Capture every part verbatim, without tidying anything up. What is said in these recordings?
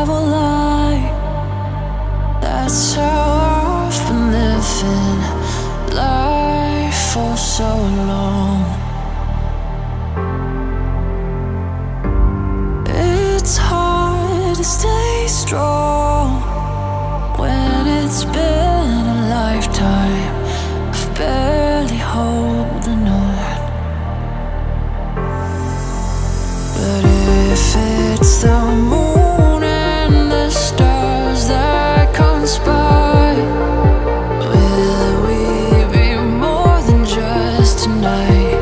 never lie. That's how I've been living life for so long. It's hard to stay strong when it's been a lifetime of barely holding on. But if it's the moon and the stars that conspire, will we be more than just tonight?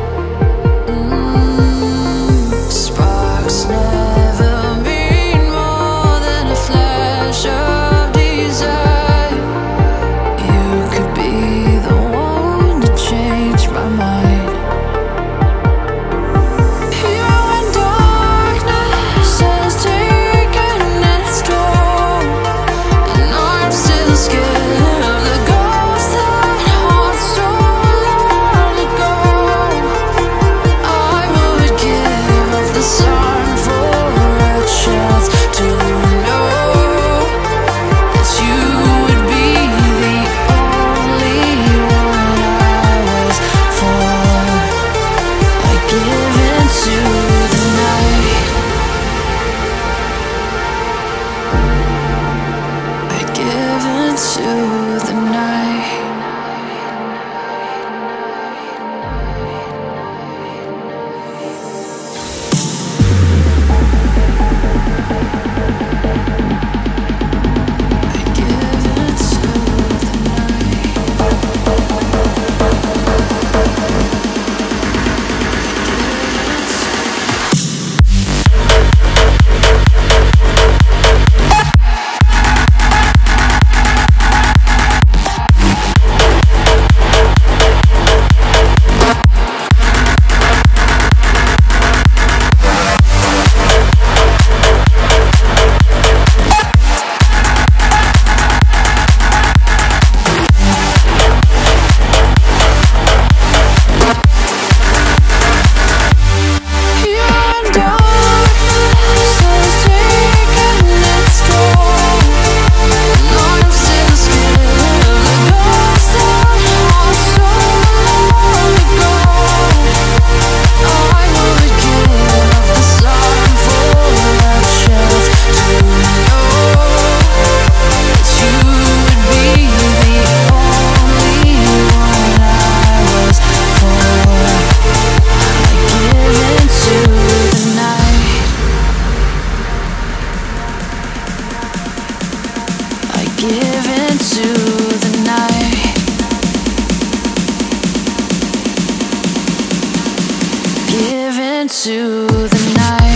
Mm, sparks never mean more than a flash of desire. You could be the one to change my mind. Give into the night. Give into the night.